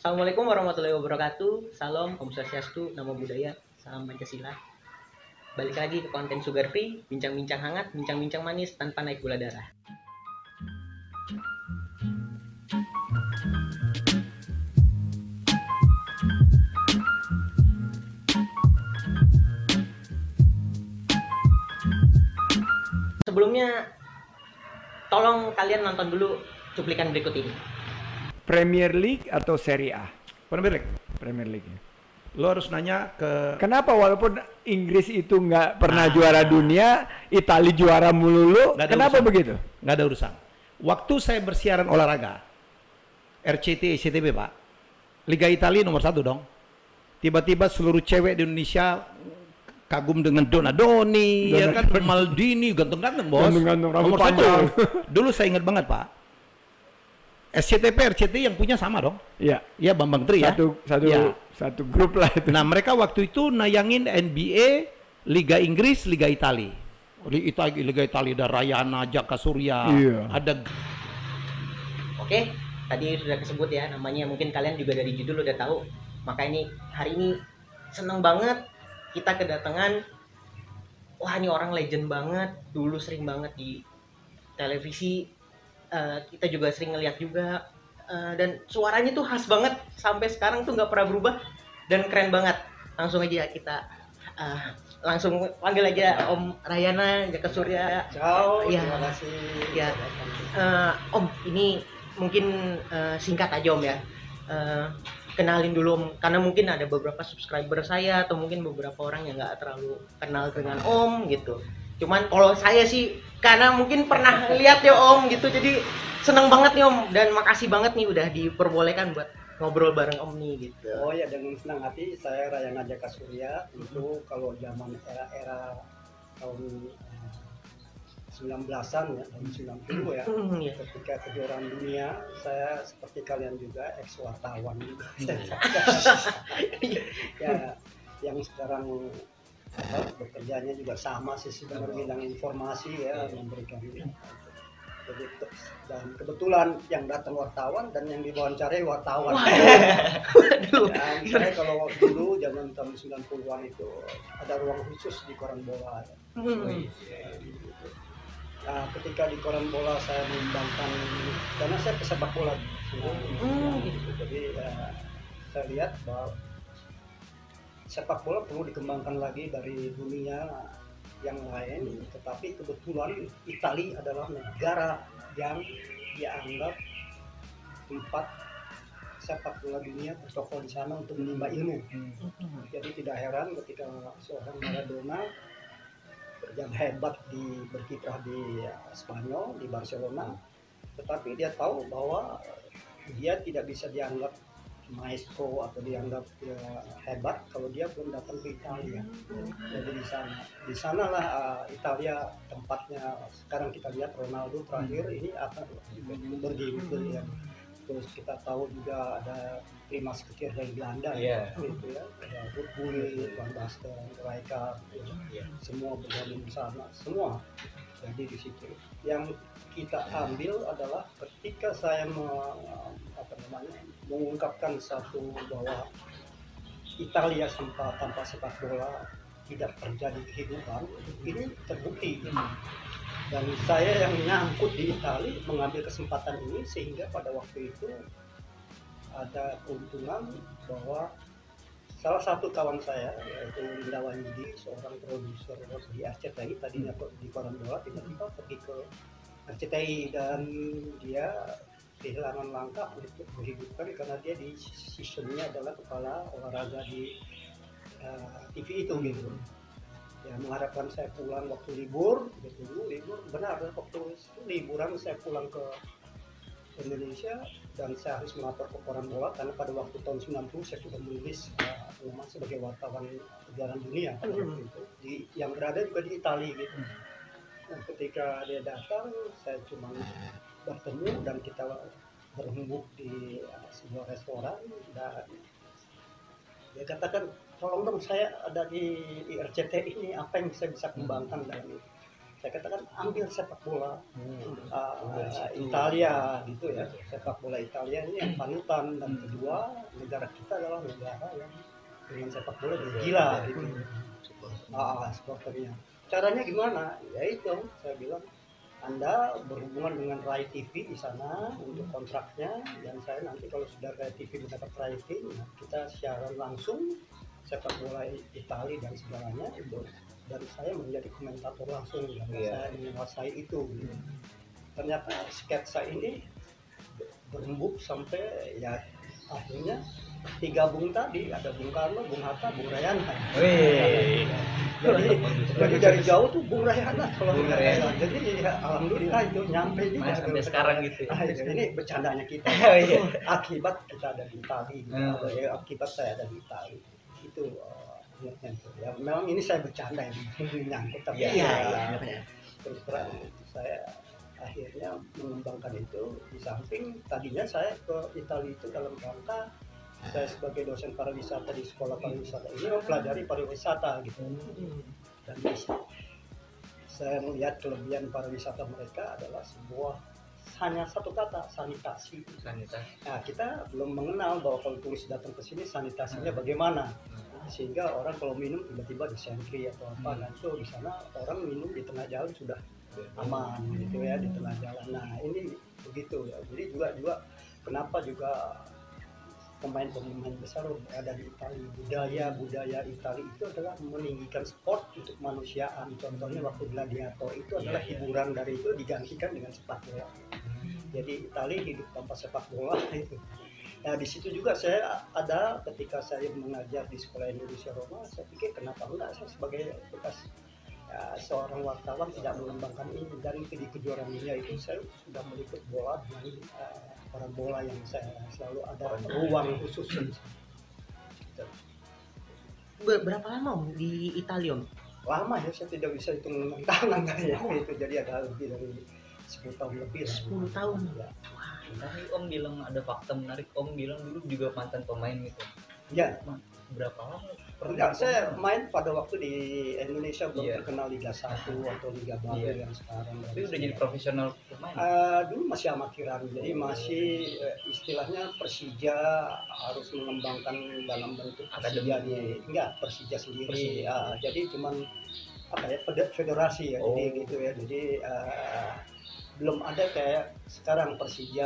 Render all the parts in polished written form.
Assalamualaikum warahmatullahi wabarakatuh. Salam, Om Swastiastu, Namo Buddhaya, Salam Pancasila. Balik lagi ke konten Sugar Free, bincang-bincang hangat, bincang-bincang manis tanpa naik gula darah. Sebelumnya, tolong kalian nonton dulu cuplikan berikut ini. Premier League atau Serie A? Premier League. Premier League. Lo harus nanya ke Kenapa walaupun Inggris itu nggak pernah juara dunia, Italia juara melulu, Nggak ada kenapa urusan. begitu? Nggak ada urusan. Waktu saya bersiaran olahraga, RCTI, SCTV Pak, Liga Italia nomor 1 dong. Tiba-tiba seluruh cewek di Indonesia kagum dengan Donadoni, ya kan, Maldini, ganteng-ganteng bos. Ganteng-ganteng, rambut Nomor 1. panjang. Dulu saya ingat banget Pak. SCTV, RCTI yang punya sama dong. Iya. Ya Bambang Tri ya. Ya. Satu grup lah itu. Nah mereka waktu itu nayangin NBA, Liga Inggris, Liga Italia. Liga Italia ada Rayana, Jaka Surya, Iya. ada. Oke, tadi sudah disebut ya namanya, mungkin kalian juga dari judul udah tahu. Maka ini hari ini seneng banget kita kedatangan, wah ini orang legend banget, dulu sering banget di televisi, kita juga sering ngeliat juga, dan suaranya tuh khas banget sampai sekarang tuh nggak pernah berubah dan keren banget. Langsung aja kita langsung panggil aja Om Rayana Jaka Surya. Ciao, Ya. terima kasih. Ya. Om, ini mungkin singkat aja Om ya. Kenalin dulu Om, karena mungkin ada beberapa subscriber saya atau mungkin beberapa orang yang nggak terlalu kenal dengan Om gitu. Cuman kalau saya sih karena mungkin pernah lihat ya Om gitu, jadi seneng banget nih Om dan makasih banget nih udah diperbolehkan buat ngobrol bareng Om nih gitu. Oh ya, dengan senang hati saya Rayana Jaka Surya. Itu kalau zaman era-era tahun 19-an ya, tahun 90 ya. Iya. Ketika kejuaraan dunia, saya seperti kalian juga ex wartawan. Ya, yang sekarang bekerjanya juga sama sih, sudah bidang informasi ya, memberikan. Jadi, dan kebetulan yang datang wartawan dan yang diwawancarai wartawan. Dan saya kalau dulu zaman tahun 90-an itu ada ruang khusus di koran bola. Nah, ketika di koran bola saya mengembangkan, karena saya pesepak bola. Jadi saya lihat bahwa sepak bola perlu dikembangkan lagi dari dunia yang lain, tetapi kebetulan Italia adalah negara yang dianggap tempat sepak bola dunia bertokol di sana untuk menimba ilmu. Jadi tidak heran ketika seorang Maradona yang hebat berkiprah di Spanyol, di Barcelona, tetapi dia tahu bahwa dia tidak bisa dianggap maestro atau dianggap hebat kalau dia belum datang ke Italia. Jadi di sanalah Italia tempatnya. Sekarang kita lihat Ronaldo terakhir ini akan bergibur ya. Terus kita tahu juga ada Primas Kecil dari Belanda gitu ya. Ada Ruud, Van Basten, Rijkaard, semua bergabung di sana, semua. Jadi di situ yang kita ambil adalah ketika saya mengungkapkan satu bahwa Italia tanpa sepak bola tidak terjadi kehidupan, ini terbukti. Dan saya yang nyangkut di Italia mengambil kesempatan ini sehingga pada waktu itu ada keuntungan bahwa salah satu kawan saya yaitu Linda Wanyudi, seorang produser di RCTI, tadinya di koran bola, tiba-tiba pergi ke RCTI dan dia kehilangan langkah untuk kehidupan karena dia di seasonnya adalah kepala olahraga di TV itu gitu. Ya, mengharapkan saya pulang waktu libur, libur benar, waktu itu liburan saya pulang ke Indonesia dan saya harus melapor ke koran bola karena pada waktu tahun 90 saya sudah menulis sebagai wartawan kejuaraan dunia yang berada juga di Italia gitu. Nah, ketika dia datang, saya cuma bertemu dan kita berembuk di sebuah restoran dan dia katakan, tolong dong, saya ada di RCTI ini, apa yang saya bisa kembangkan dalam itu. saya katakan ambil sepak bola Italia gitu ya, sepak bola Italia ini yang panutan, dan kedua negara kita adalah negara yang dengan sepak bola gila gitu. Supporternya. Caranya gimana? Ya itu saya bilang, Anda berhubungan dengan Rai TV di sana untuk kontraknya, dan saya nanti kalau sudah Rai TV mendapat rating, kita siaran langsung sepak bola Italia dan segalanya itu. Dan saya menjadi komentator langsung karena saya menguasai itu. Ternyata sketsa ini berembuk sampai ya akhirnya digabung tadi, ada Bung Karno, Bung Hatta, Bung Rayana. Jadi dari jauh tuh Bung Rayana kalau Bung Rayana. Jadi ya, alhamdulillah itu nyampe juga sampai sekarang gitu. Ini bercandanya kita. Akibat kita ada di Itali, akibat saya ada di Itali. Itu ya memang ini saya bercanda yang menyangkut, tapi terus terang saya akhirnya mengembangkan itu. Di samping tadinya saya ke Italia itu dalam rangka saya sebagai dosen pariwisata di sekolah pariwisata ini mempelajari pariwisata gitu, dan saya melihat kelebihan pariwisata mereka adalah hanya satu kata, sanitasi. Nah, kita belum mengenal bahwa kalau turis datang ke sini sanitasinya bagaimana, sehingga orang kalau minum tiba-tiba disentri atau apa, dan itu di sana orang minum di tengah jalan sudah aman gitu ya, di tengah jalan. Nah ini begitu ya. Jadi juga kenapa juga pemain-pemain besar ada di Italia, budaya Italia itu adalah meninggikan sport untuk kemanusiaan. Contohnya waktu Gladiator itu adalah hiburan dari itu digantikan dengan sepak bola. Jadi Italia hidup tanpa sepak bola itu. Nah di situ juga saya ada ketika saya mengajar di Sekolah Indonesia Roma, saya pikir kenapa enggak saya sebagai bekas seorang wartawan tidak mengembangkan ini. Dari di kejuaraan dunia itu saya sudah meliput bola dengan para bola yang saya selalu ada ruang khusus. Berapa lama di Italia? Lama ya, saya tidak bisa hitung tangan kayaknya itu, jadi ada lebih dari 10 tahun lebih. 10 tahun ya. Tadi Om bilang ada fakta menarik, Om bilang dulu juga mantan pemain gitu. Ya. Berapa lama? Enggak, saya main pada waktu di Indonesia belum terkenal Liga 1 atau Liga baru yang sekarang. Tapi udah jadi profesional pemain? Dulu masih amatiran, jadi masih istilahnya Persija harus mengembangkan dalam bentuk Persija Persija sendiri. Jadi cuman apa ya, federasi ya, jadi gitu ya. Jadi belum ada kayak sekarang Persija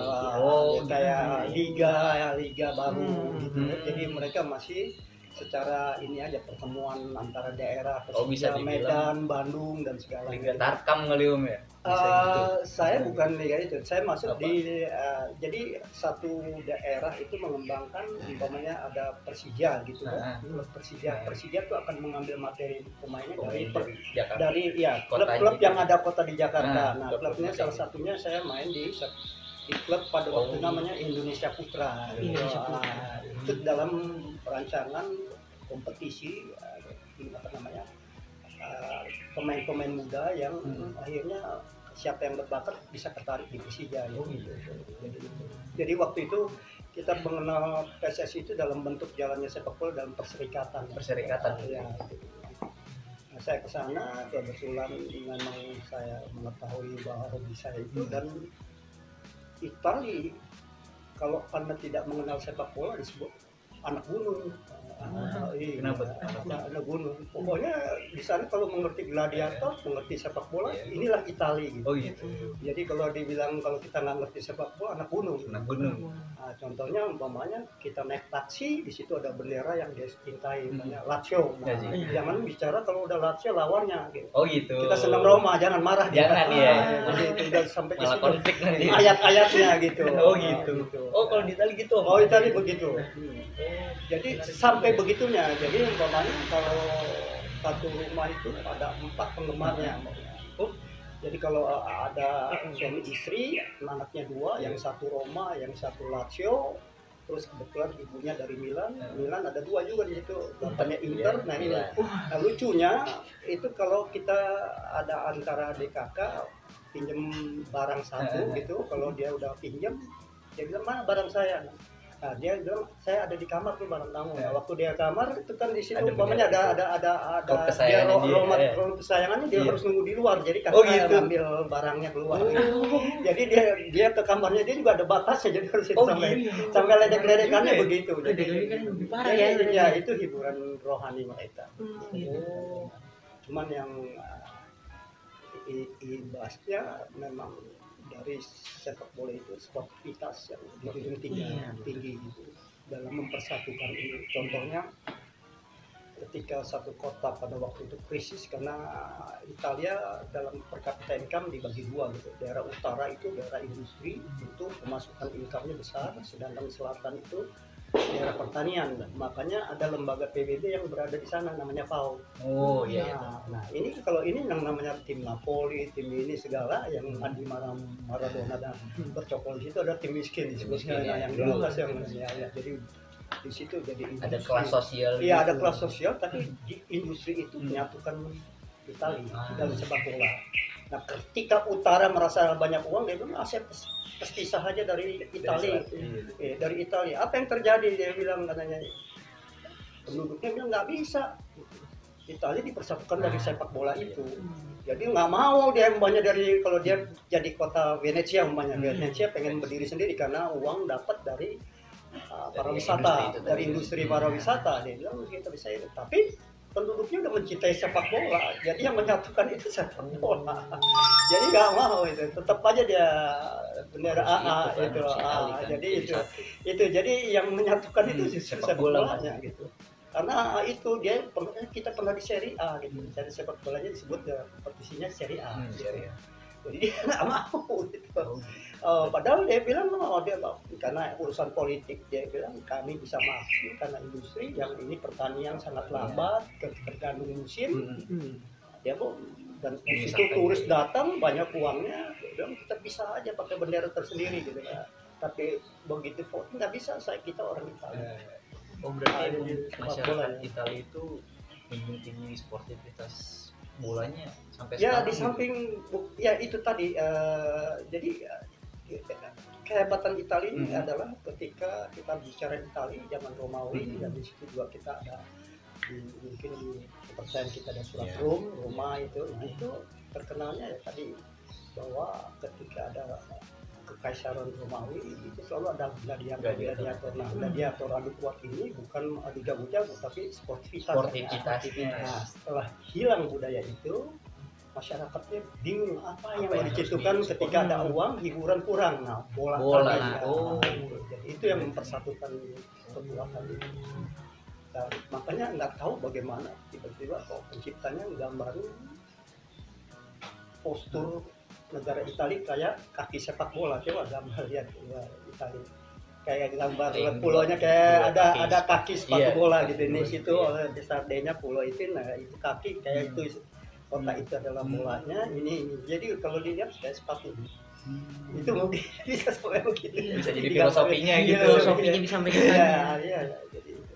kayak liga baru gitu ya. Jadi mereka masih secara ini aja pertemuan antara daerah Persija, Medan, Bandung dan segala Liga Tarkam kali Om ya? Saya bukan liga itu, saya masuk di jadi satu daerah itu mengembangkan, umpamanya ada Persija gitu kan. Persija itu akan mengambil materi pemainnya dari klub-klub yang ada kota di Jakarta. Nah, klubnya salah satunya saya main di klub pada waktu namanya Indonesia Putra. Itu dalam perancangan kompetisi apa namanya pemain-pemain muda yang akhirnya siapa yang berbakat bisa tertarik di Persija gitu. Jadi waktu itu kita mengenal PSSI itu dalam bentuk jalannya sepak bola dalam perserikatan. Ya, gitu. Nah, saya ke sana kebetulan memang saya mengetahui bahwa hobi saya itu, dan Italia kalau Anda tidak mengenal sepak bola disebut anak gunung. Kenapa? Anak gunung. Pokoknya di sana kalau mengerti gladiator, mengerti sepak bola, inilah Italia gitu. Oh gitu. Jadi kalau dibilang kalau kita nggak ngerti sepak bola, anak gunung. Nah, contohnya umpamanya kita naik taksi, di situ ada bendera yang dia cintai, namanya Lazio. Nah, jangan bicara kalau udah Lazio lawannya gitu. Oh gitu. Kita senang Roma, jangan marah. Jangan Jadi tinggal sampai malah konflik nanti. Ayat-ayatnya gitu. Oh gitu. Oh kalau di Italia gitu. Oh Italia begitu. Jadi sampai begitunya. Jadi umpamanya kalau satu rumah itu ada 4 penggemarnya. Jadi kalau ada suami istri, anaknya 2, yang satu Roma, yang satu Lazio, terus kebetulan ibunya dari Milan ada 2 juga di situ, bapaknya Inter. Nah ini, nah, lucunya itu kalau kita ada antara DKK pinjem barang satu gitu, kalau dia udah pinjem, dia bilang mana barang saya. Nah, dia bilang saya ada di kamar tuh bareng tamu. Nah, Ya. waktu dia kamar itu kan di situ Ada umpamanya bendera ada Kok dia kesayangan dia, ya. rumah kesayangannya dia Iya. harus nunggu di luar. Jadi Oh, kakak gitu. ngambil barangnya keluar. Jadi dia ke kamarnya dia juga ada batasnya. Jadi harus itu Oh, sampai gitu. sampai ledek-ledekannya Iya. begitu. Ledek-ledekan lebih parah ya, Jadi, berarti ya ya. itu hiburan rohani mereka. Gitu. Cuman yang ibasnya memang dari sepak bola itu sportivitas yang dijunjung tinggi gitu dalam mempersatukan ini. Contohnya ketika satu kota pada waktu itu krisis karena Italia dalam per kapita income dibagi dua gitu. Daerah utara itu daerah industri, itu pemasukan income-nya besar, sedangkan selatan itu daerah pertanian. Makanya ada lembaga PBB yang berada di sana namanya FAO. Oh iya. Nah, ini kalau ini yang namanya tim Napoli, tim ini segala yang Adi Maradona dan bercokol di situ ada tim miskin disebutnya. Miskin, ya. Nah, yang di atas yang ya, jadi di situ jadi Ada industri. kelas sosial. Iya, ada gitu. kelas sosial, tapi di industri itu menyatukan Italia dalam sepak bola. Nah, ketika utara merasa banyak uang, dia bilang, saya pisah aja dari Italia. Dari Italia. Apa yang terjadi? Dia bilang katanya, penduduknya bilang nggak bisa. Italia dipersatukan dari sepak bola itu. Jadi nggak mau dia umpamanya dari kalau dia jadi kota Venezia umpamanya Venezia pengen berdiri sendiri karena uang dapat dari pariwisata, industri itu dari tadi. industri pariwisata. Dia bilang kita bisa itu. Tapi penduduknya udah mencintai sepak bola, jadi yang menyatukan itu sepak bola. Jadi nggak mau itu, tetap aja dia bendera AA itu. Jadi itu jadi yang menyatukan itu justru sepak bolanya gitu. Karena itu dia kita pernah di Serie A gitu. Jadi sepak bolanya disebut kompetisinya Serie A. Jadi dia nggak mau gitu. Padahal dia bilang dia karena urusan politik dia bilang kami bisa masuk karena industri yang ini pertanian sangat lambat tergantung musim. Dia mau dan di situ turis datang banyak uangnya. Dia bilang kita bisa aja pakai bendera tersendiri gitu kan. Tapi begitu voting nggak bisa kita orang Italia. Oh berarti Sepak masyarakat bola, ya. Italia itu menjunjung tinggi sportivitas bolanya sampai Ya sekarang. di samping ya itu tadi jadi kehebatan Italia ini adalah ketika kita bicara Italia zaman Romawi dan di situ juga kita ada mungkin di kepercayaan kita ada surat Roma itu. Nah itu terkenalnya ya tadi bahwa ketika ada kekaisaran Romawi itu selalu ada gladiator. Nah gladiator adu kuat ini bukan adu jago-jago tapi sportivitasnya. Nah setelah hilang budaya itu masyarakatnya bingung apa yang mau diciptakan ketika ada uang hiburan kurang. Nah bola. Jadi itu yang mempersatukan kekuatan itu. Nah, makanya nggak tahu bagaimana tiba-tiba kok penciptanya nggambarin postur negara Italia kayak kaki sepak bola. Coba gambar lihat Italia kayak gambar pulaunya kayak ada kaki sepatu bola gitu. Ini situ di Sardinia pulau itu, nah itu kaki kayak itu kota itu adalah bolanya. Ini jadi kalau dilihat kayak sepatu. Itu mungkin bisa sampai begitu. Bisa jadi filosofinya gitu. Filosofinya disampaikan. Iya, jadi itu.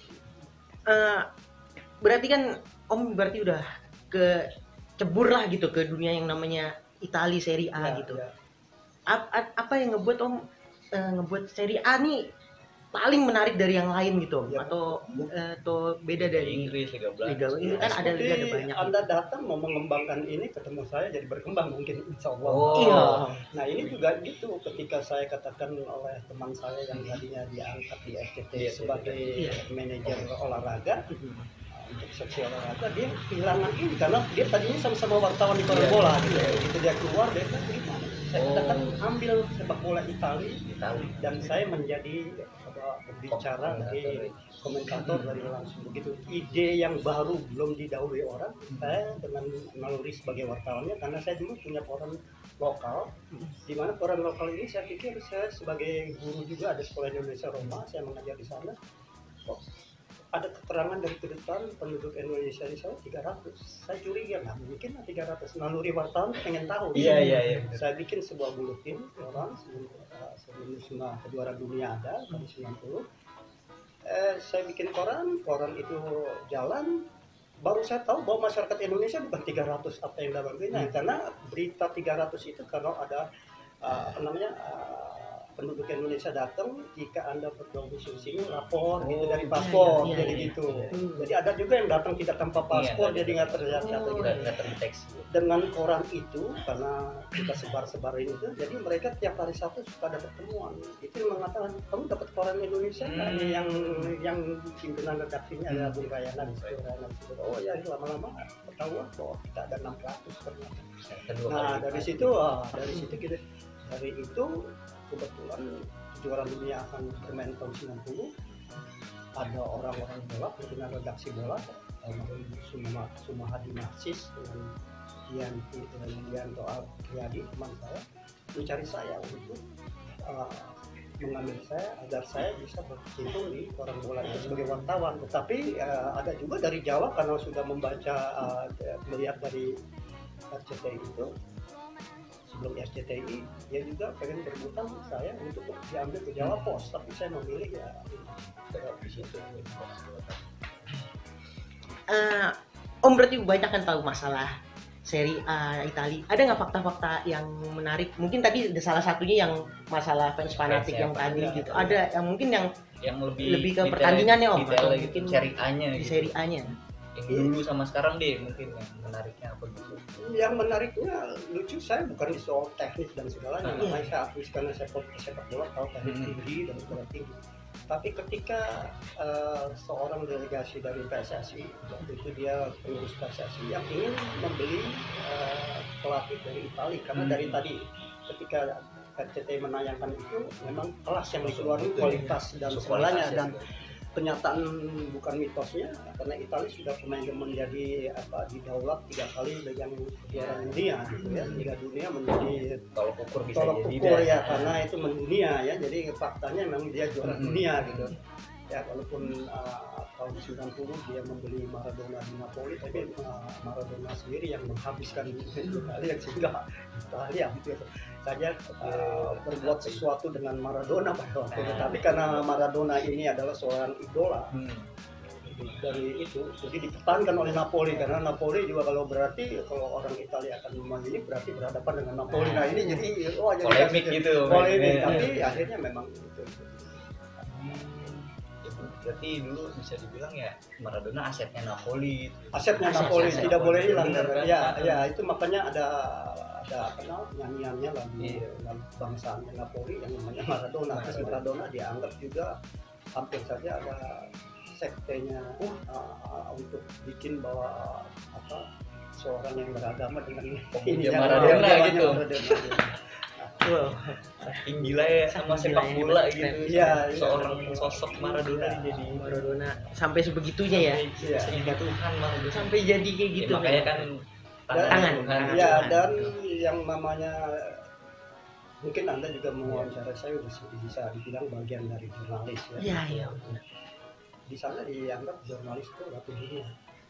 Berarti kan Om berarti udah kecebur lah gitu ke dunia yang namanya Italia Serie A gitu. Ya. Apa yang ngebuat Om ngebuat Serie A nih paling menarik dari yang lain gitu Ya. atau beda dari Inggris, Liga Liga ini kan ada liga ada banyak. Anda datang mau mengembangkan ini ketemu saya jadi berkembang mungkin insya Allah. Iya. Nah ini juga gitu ketika saya katakan oleh teman saya yang tadinya diangkat di SCT sebagai manajer olahraga untuk seksi olahraga, dia kehilangan ini karena dia tadinya sama-sama wartawan di koran bola gitu. Begitu dia keluar dia kan gimana? Saya katakan ambil sepak bola Italia dan saya menjadi pembicara dari komentator dari langsung begitu ide yang baru belum didahului orang. Saya dengan naluri sebagai wartawannya karena saya dulu punya koran lokal di mana koran lokal ini saya pikir saya sebagai guru juga ada sekolah Indonesia Roma, saya mengajar di sana. Ada keterangan dari kedutaan penduduk Indonesia di sana 300. Saya curiga nggak mungkin 300. Naluri wartawan pengen tahu. Iya. Saya bikin sebuah buletin orang sebelum semua kejuaraan dunia ada tahun 90. Saya bikin koran itu jalan. Baru saya tahu bahwa masyarakat Indonesia bukan 300 apa yang dalam karena berita 300 itu kalau ada penduduk Indonesia datang, jika Anda berdomisili di sini lapor gitu dari paspor, iya, jadi iya. gitu. Jadi ada juga yang datang tidak tanpa paspor, Iya, jadi nggak terdata gitu. nggak terdeteksi. Dengan koran itu, karena kita sebar-sebarin itu, jadi mereka tiap hari Sabtu suka ada pertemuan. Itu yang mengatakan, kamu dapat koran Indonesia nggak? Ini yang pimpinan redaksinya ada Bung Rayana di situ. Oh ya, lama-lama ketahuan bahwa kita ada 600 ternyata. Kedua Nah kali dari lipat. situ kita dari itu kebetulan kejuaraan dunia akan bermain tahun 90, ada orang-orang bola, pimpinan redaksi bola, Sumahadi Narsis dengan Yanto Apriyadi teman saya mencari saya untuk mengambil saya agar saya bisa berkecimpung di koran bola itu sebagai wartawan. Tetapi ada juga dari Jawa karena sudah membaca melihat dari RCTI itu, sebelum RCTI dia juga pengen berhutang saya untuk diambil ke Jawa Pos, tapi saya memilih ya di situ. Om berarti banyak kan tahu masalah Serie A Italia. Ada nggak fakta-fakta yang menarik? Mungkin tadi ada salah satunya yang masalah fans fanatik yang tadi ada, gitu. Ada yang mungkin yang Lebih ke pertandingannya, Om, detail atau gitu, mungkin Serie A-nya di gitu. Serie A-nya. Yang dulu sama sekarang deh mungkin yang menariknya apa gitu. Yang menariknya lucu, saya bukan di soal teknis dan segalanya, Ah. makanya saya akui karena saya sepak bola tahu teknik tinggi dan segala tinggi. Tapi ketika seorang delegasi dari PSSI, waktu itu dia pengurus PSSI yang ingin membeli pelatih dari Italia, karena dari tadi ketika RCTI menayangkan itu memang kelas yang dikeluarkan, kualitas dan segalanya, dan kenyataan bukan mitosnya, karena Italia sudah pemain menjadi didaulat 3 kali dengan kejuaraan dunia gitu ya, Liga Dunia menjadi Tolok ukur bisa tolok jadi ukur dah. ya, karena itu mendunia ya, jadi faktanya memang dia juara dunia gitu ya. Walaupun tahun 90 dia membeli Maradona di Napoli, tapi Maradona sendiri yang menghabiskan Italia, sehingga Italia hampir saja berbuat sesuatu dengan Maradona pada waktu itu. Tapi karena Maradona ini adalah seorang idola dari itu, jadi dipertahankan oleh Napoli, karena Napoli juga kalau orang Italia akan memilih berarti berhadapan dengan Napoli. Nah ini jadi Polemik gitu. polemik, Iya. tapi akhirnya memang itu. Berarti dulu bisa dibilang ya Maradona asetnya Napoli. Asetnya Aset, Napoli aset. tidak boleh hilang. Bener kan? Ya itu makanya ada nyanyiannya lagu bangsaannya Napoli yang namanya Maradona. Terus Maradona dianggap juga hampir saja ada sektenya untuk bikin bahwa seorang yang beragama dengan Pemuja ini Maradona ya, gitu. Wow. Saking gila ya sama Saking sepak gila ya, bola keren. gitu. Iya, Seorang sosok Maradona Iya. jadi Maradona sampai sebegitunya ya. Iya. sehingga Tuhan Maradona. Sampai jadi kayak gitu. Ya, makanya kan Tangan. Tuhan. Ya, Tuhan. dan yang namanya mungkin Anda juga mewawancara saya bisa dibilang bagian dari jurnalis ya. Iya, iya. Di sana dianggap jurnalis itu ratu dunia.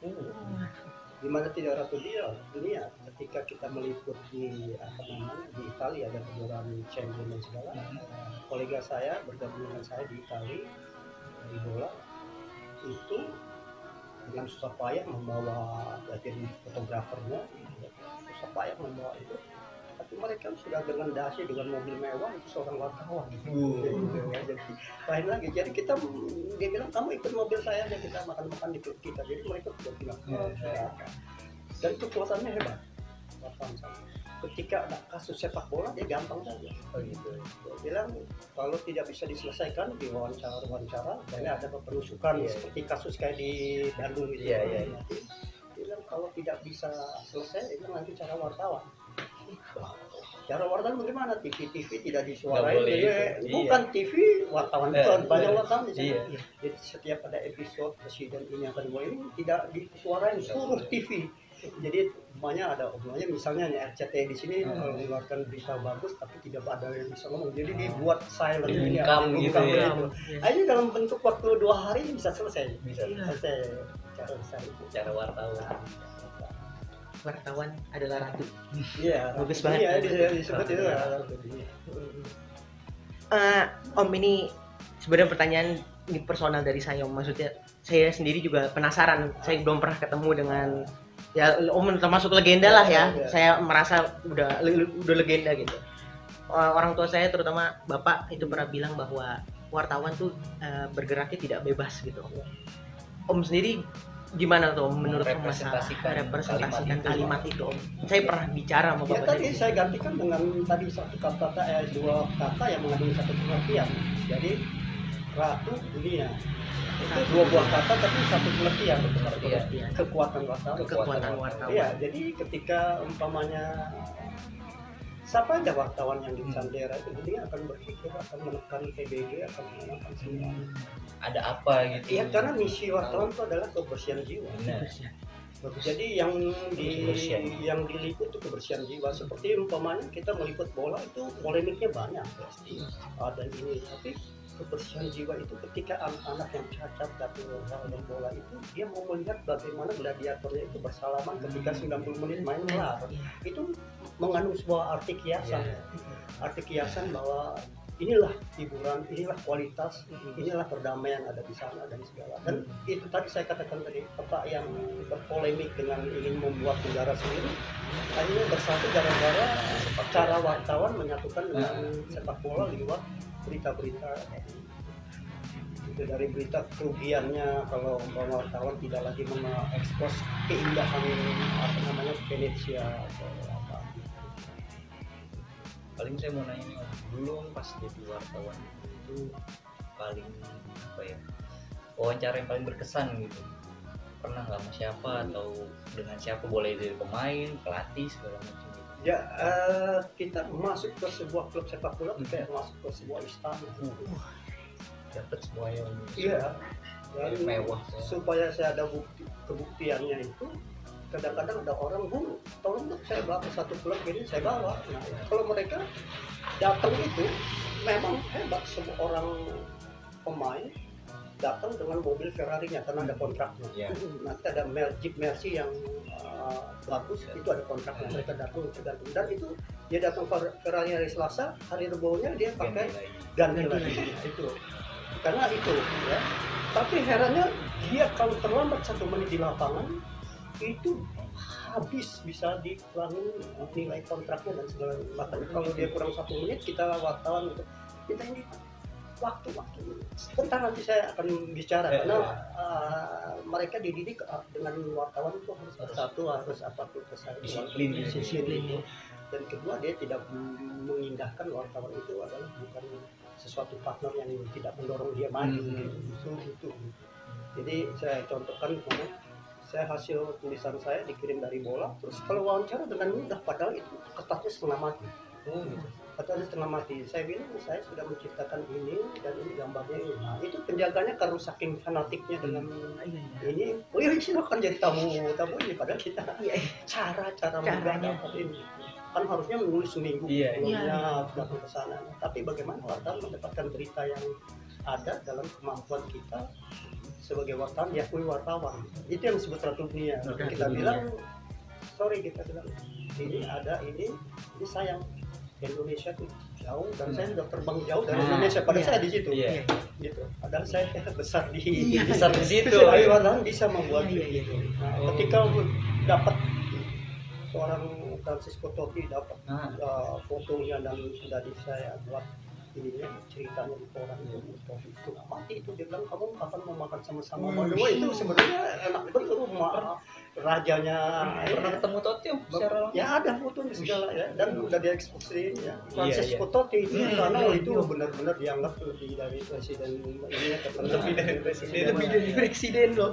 Di mana tidak ratu dunia, ketika kita meliput di di Italia ada kejuaraan champion dan segala. Kolega saya bergabung dengan saya di Italia di bola itu dengan susah payah membawa tim fotografernya, susah payah membawa itu, tapi mereka sudah dengan dasi dengan mobil mewah itu seorang wartawan gitu ya. Jadi lain lagi, jadi kita dia bilang kamu ikut mobil saya aja, kita makan di klub kita, jadi mereka sudah bilang dan kekuatannya hebat wartawan saya. Ketika ada kasus sepak bola dia gampang saja. Dia bilang kalau tidak bisa diselesaikan di wawancara karena ada penusukan seperti kasus kayak di Bandung gitu. Dia bilang kalau tidak bisa selesai itu nanti cara wartawan. Cara wartawan bagaimana? TV tidak disuarain, jadi bukan TV wartawan bukan banyak wartawan di sana. Jadi setiap ada episode presiden ini akan ini tidak disuarain seluruh TV. Jadi banyak ada hubungannya, misalnya RCTI di sini mengeluarkan berita bagus tapi tidak ada yang bisa ngomong, jadi dibuat silent ini Bungkam gitu ya. ini dalam bentuk waktu 2 hari bisa selesai. Selesai Cara wartawan. Wartawan adalah ratu. Iya, Bagus banget. Iya, disebut itu ratu. Om, ini sebenarnya pertanyaan ini personal dari saya, Om. Maksudnya saya sendiri juga penasaran. Saya belum pernah ketemu dengan Om, termasuk legenda lah ya. Saya merasa udah legenda gitu. orang tua saya terutama bapak itu pernah bilang bahwa wartawan tuh bergeraknya tidak bebas gitu. Om sendiri gimana tuh Om, menurut Om masalah representasikan kalimat itu Om? Saya pernah bicara sama Ya bapak tadi saya gantikan dengan tadi satu kata dua kata yang mengandung satu pengertian. Jadi ratu dunia itu dua buah kata tapi satu pengertian. Kekuatan wartawan. Iya, jadi ketika umpamanya siapa aja wartawan yang di Sandera itu dia akan berpikir, akan menekan PBB, akan menekan semua. Ada apa gitu? Iya, karena misi wartawan itu adalah kebersihan jiwa. Benar. Jadi yang diliput itu kebersihan jiwa. Seperti umpamanya kita meliput bola itu polemiknya banyak pasti ada ini, tapi kebersihan jiwa itu ketika anak-anak yang cacat dalam bola itu dia mau melihat bagaimana gladiatornya itu bersalaman ketika 90 menit main kelar. Itu mengandung sebuah arti kiasan bahwa inilah hiburan, inilah kualitas, inilah perdamaian ada di sana dan segala. Dan itu tadi saya katakan tadi, Bapak yang berpolemik dengan ingin membuat negara sendiri, akhirnya bersatu gara-gara cara wartawan menyatukan dengan sepak bola lewat berita-berita. Itu dari berita kerugiannya kalau wartawan tidak lagi mengekspos keindahan Venesia atau apa. Paling saya mau nanya nih Om, dulu pas jadi wartawan itu paling apa ya, wawancara yang paling berkesan gitu, pernah nggak sama siapa atau dengan siapa, boleh dari pemain, pelatih segala macam gitu? Ya, kita masuk ke sebuah klub sepak bola, kita masuk ke sebuah istana. Dapat semua yang Iya. Dan mewah. supaya saya ada kebuktiannya itu, kadang-kadang ada orang tolong dong saya bawa ke satu klub ini, saya bawa. Nah, kalau mereka datang itu memang hebat, semua orang pemain datang dengan mobil Ferrari-nya karena ada kontraknya. Iya. Nanti ada Jeep Mercy yang bagus, itu ada kontraknya, mereka datang tergantung. Dan itu dia datang Ferrari hari Selasa, hari Rebo-nya dia pakai ganti lagi. Itu karena itu ya. Tapi herannya dia kalau terlambat 1 menit di lapangan itu habis bisa dikurangi nilai kontraknya dan segala macam. Makanya kalau dia kurang 1 menit kita wartawan untuk kita ini waktu sebentar nanti saya akan bicara karena mereka dididik dengan wartawan itu harus bersatu, harus apapun disiplin itu. Dan kedua dia tidak mengindahkan wartawan itu adalah bukan sesuatu partner yang tidak mendorong dia maju itu. Jadi saya contohkan saya hasil tulisan saya dikirim dari bola, terus kalau wawancara dengan mudah, padahal itu kertasnya setengah mati. Kertasnya setengah mati. Saya bilang saya sudah menciptakan ini dan ini gambarnya ini. Nah, itu penjaganya karena saking fanatiknya dengan ini. Oh iya, silakan jadi tamu ini. Padahal kita cara menggambarkan ini kan harusnya menulis seminggu sebelumnya datang ke sana. Tapi bagaimana wartawan mendapatkan berita yang ada dalam kemampuan kita sebagai wartawan, diakui wartawan. Itu yang disebut ratu dunia. Kita bilang, sorry, kita bilang ini ada ini sayang Indonesia tuh jauh dan saya sudah terbang jauh dari Indonesia. Padahal saya di situ, gitu. Padahal saya besar di situ. Wartawan bisa membuat gitu. Nah, ketika dapat seorang Francisco Totti dapat fotonya dan sudah saya buat ininya ceritanya di koran itu nggak mati itu, dia bilang kamu akan memakan sama-sama. Wah itu sebenarnya enak betul rajanya. Pernah ketemu Totti secara langsung? Ya ada fotonya segala ya, dan udah dieksplosi ya. Francisco Totti itu karena itu benar-benar dianggap lebih dari presiden ini, lebih dari presiden loh.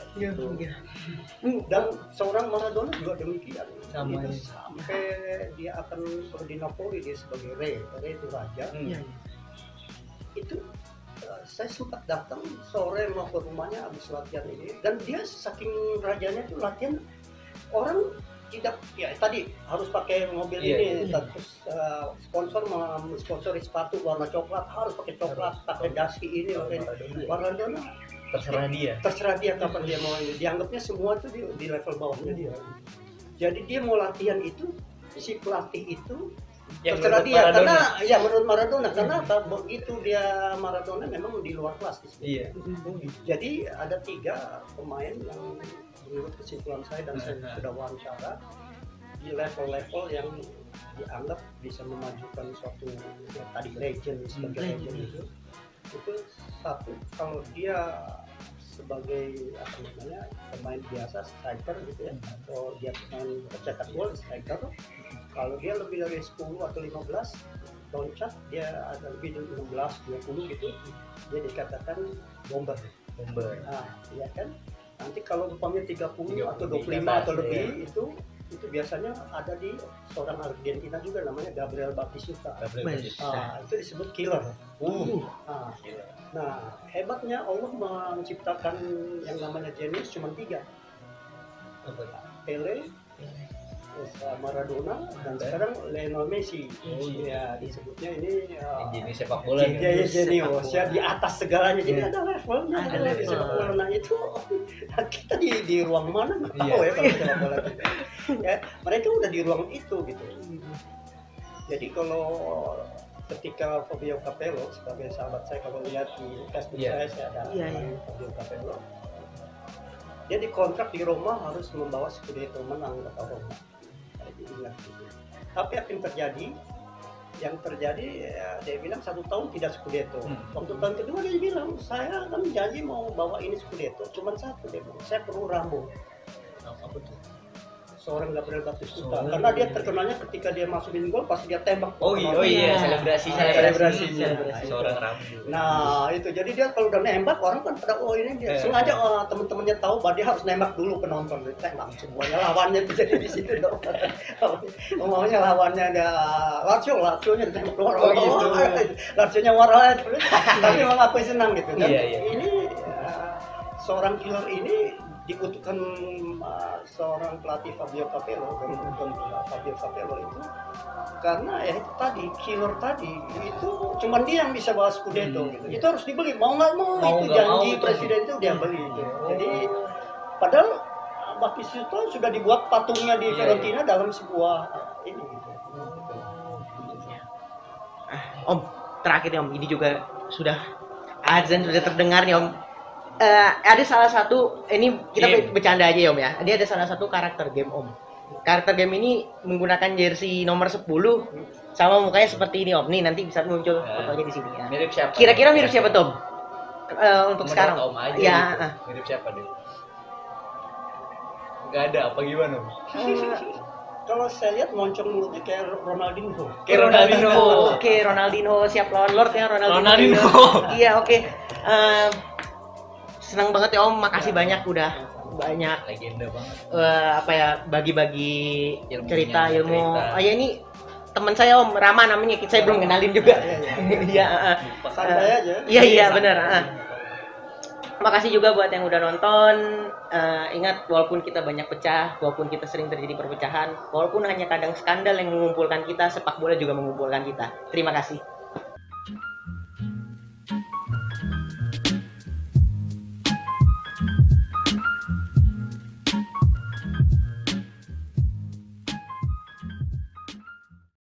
Dan seorang Maradona juga demikian. Itu sampai dia akan di Napoli dia sebagai Re itu raja. Itu saya sempat datang sore mau ke rumahnya habis latihan ini, dan dia saking rajanya tuh latihan orang tidak ya tadi harus pakai mobil ini. Terus sponsori sepatu warna coklat, harus pakai coklat, pakai dasi ini, pakai Maradona. Terserah dia kapan dia mau ini. Dianggapnya semua itu di level bawahnya dia. Jadi dia mau latihan itu, si pelatih itu terserah dia, karena ya menurut Maradona, karena begitu dia Maradona memang di luar kelas. Jadi ada 3 pemain yang menurut kesimpulan saya dan saya sudah wawancara di level-level yang dianggap bisa memajukan suatu ya, tadi legend sebagai legend itu satu, kalau dia sebagai apa namanya pemain biasa striker gitu ya, atau dia pemain pencetak gol striker, kalau dia lebih dari 10 atau 15 loncat, dia ada lebih dari 16 20 gitu, dia dikatakan bomber. Nah, ya kan, nanti kalau umpamanya 30 atau 25 atau lebih itu biasanya ada di seorang Argentina juga namanya Gabriel Batistuta. Itu disebut killer. Nah, hebatnya Allah menciptakan yang namanya jenius cuma 3. Pele, Maradona, dan sekarang Lionel Messi. Ya, disebutnya ini jenis sepak bola dia jenius ya, di atas segalanya. Jadi ada levelnya di sepak bola. Nah, itu kita di ruang mana nggak tahu ya kalau sepak bola kita. Ya, mereka udah di ruang itu gitu. Jadi kalau ketika Fabio Capello sebagai sahabat saya, kalau lihat di Facebook saya ada Fabio Capello, dia dikontrak di Roma harus membawa Scudetto, menang kata Roma. Ingat gitu. Tapi apa yang terjadi? Yang terjadi ya, dia bilang 1 tahun tidak Scudetto. Waktu tahun kedua dia bilang, saya kan janji mau bawa ini Scudetto, cuma 1 dia bilang, saya perlu Rambo. Apa tuh? Seorang Gabriel Batistuta, karena dia terkenalnya ketika dia masukin gol pasti dia tembak. Selebrasi seorang Rambo. Nah itu, jadi dia kalau udah nembak orang kan pada ini dia sengaja teman-temannya tahu bahwa dia harus nembak dulu penonton, dia tembak semuanya lawannya itu, jadi di situ dong. Maunya lawannya ada Lazio-nya ditembak keluar. Lazio-nya marah, tapi memang aku senang gitu. Dan ini seorang killer ini dibutuhkan seorang pelatih Fabio Capello, dan Fabio Capello itu karena ya itu tadi killer tadi itu cuman dia yang bisa bawa Scudetto gitu. Itu harus dibeli, mau nggak mau itu janji presiden itu dia beli gitu. Jadi padahal Batistuta sudah dibuat patungnya di Fiorentina dalam sebuah ini gitu. Om, terakhir nih Om, ini juga sudah azan sudah terdengar nih Om. Ada salah satu, ini kita bercanda aja ya Om ya. Dia ada salah satu karakter game Om. Karakter game ini menggunakan jersey nomor 10 sama mukanya seperti ini Om. Nih nanti bisa muncul fotonya di sini ya. Mirip siapa? Kira-kira mirip siapa Tom? Untuk menurut sekarang. Om aja ya. Gitu. Mirip siapa deh? Gak ada apa gimana? Kalau saya lihat moncong mulutnya kayak Ronaldinho. Oke, Ronaldinho siap lawan Lord ya Ronaldinho. Iya, oke. Senang banget ya Om, makasih banyak udah banyak legenda banget. Bagi-bagi Ilmu. Ya ini teman saya Om, Rama namanya, saya belum kenalin juga. Iya, santai aja. Iya benar. Makasih juga buat yang udah nonton. Ingat, walaupun kita banyak pecah, walaupun kita sering terjadi perpecahan, walaupun hanya kadang skandal yang mengumpulkan kita, sepak bola juga mengumpulkan kita. Terima kasih.